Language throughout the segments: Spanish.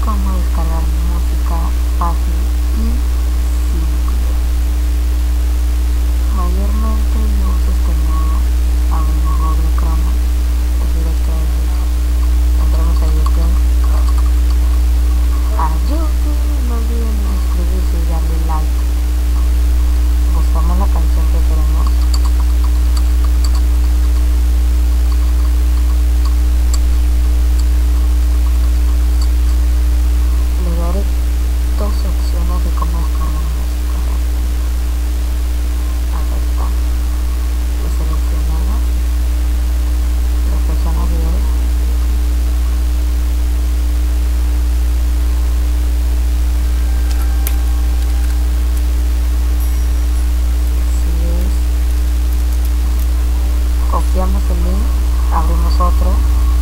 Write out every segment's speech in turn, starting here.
cómo descargar música fácil y simple. Mayormente yo uso este modo, abrimos Google Chrome, es directo de YouTube. Entramos a YouTube, no olviden suscribirse y darle like. Buscamos la canción que queremos. Le daré dos opciones de cómo descargar música. Acá está. Lo seleccionamos. Después a video. Copiamos el link, abrimos otro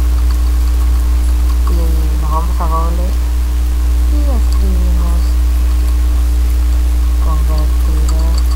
y nos vamos a Google y escribimos convertir